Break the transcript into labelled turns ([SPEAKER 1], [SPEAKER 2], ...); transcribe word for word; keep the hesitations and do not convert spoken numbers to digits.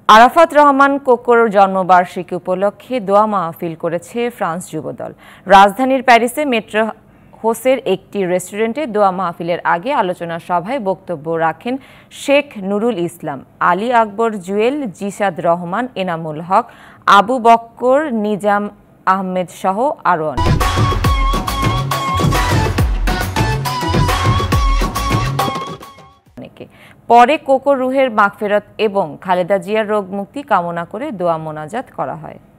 [SPEAKER 1] আরাফাত রহমান কোকোর জন্মবার্ষিকী উপলক্ষে দোয়া মাহফিল করেছে ফ্রান্স যুবদল। রাজধানীর প্যারিসে মেট্রো হোসের একটি রেস্টুরেন্টে দোয়া মাহফিলের আগে আলোচনা সভায় বক্তব্য রাখেন শেখ নুরুল ইসলাম, আলী আকবর জুয়েল, জিসাদ রহমান, এনামুল হক, আবু বক্কর, নিজাম আহমেদ সহ আরও অনেকে। পরে কোকো রুহের মাগফিরাত এবং খালেদা জিয়ার রোগ মুক্তি কামনা করে দোয়া মোনাজাত করা হয়।